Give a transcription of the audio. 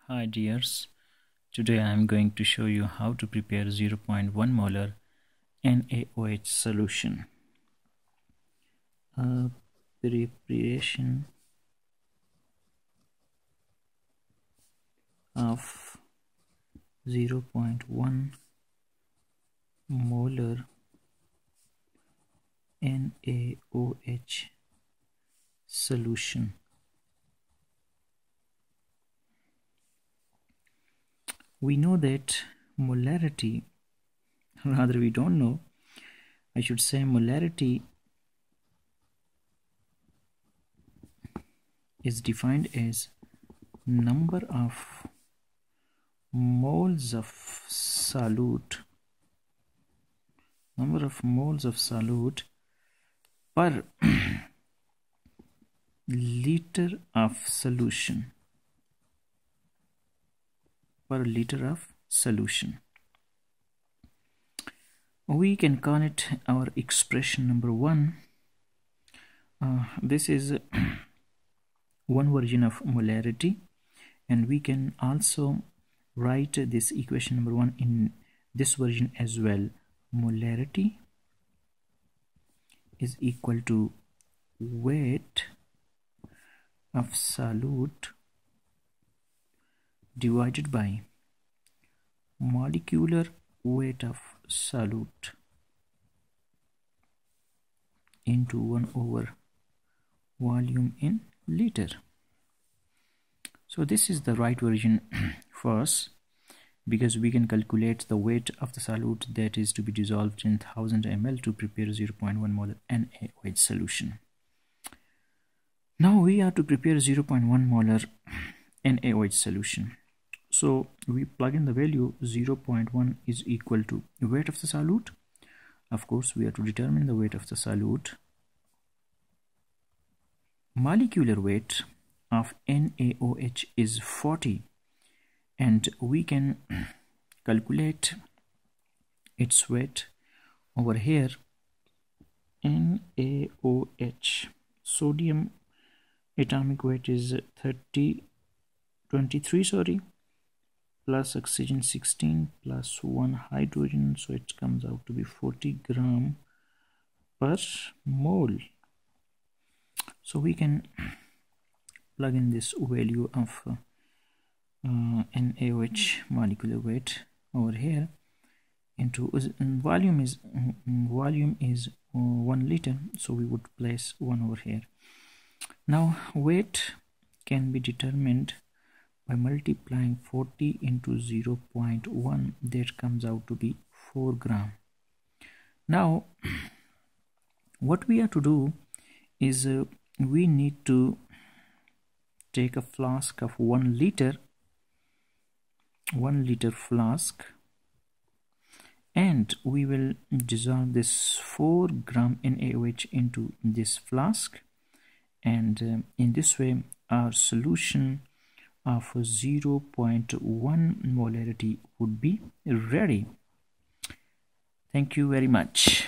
Hi dears, today I am going to show you how to prepare 0.1 molar NaOH solution. Preparation of 0.1 molar NaOH solution. We know that molarity, rather we don't know, I should say molarity is defined as number of moles of solute per liter of solution. We can call it our expression number 1. This is one version of molarity, and we can also write this equation number 1 in this version as well. Molarity is equal to weight of solute divided by molecular weight of solute into 1 over volume in liter. So this is the right version for us, because we can calculate the weight of the solute that is to be dissolved in 1000 ml to prepare 0.1 molar NaOH solution. Now we are to prepare 0.1 molar NaOH solution. So we plug in the value 0.1 is equal to weight of the solute. Of course, we are to determine the weight of the solute. Molecular weight of NaOH is 40, and we can calculate its weight over here. NaOH, sodium atomic weight is 23 plus oxygen 16 plus 1 hydrogen, so it comes out to be 40 gram per mole. So we can plug in this value of NaOH molecular weight over here into volume is 1 liter, so we would place 1 over here. Now weight can be determined by multiplying 40 into 0.1, that comes out to be 4 gram. Now what we have to do is we need to take a flask of 1 liter flask, and we will dissolve this 4 gram NaOH into this flask, and in this way our solution of 0.1 molarity would be ready. Thank you very much.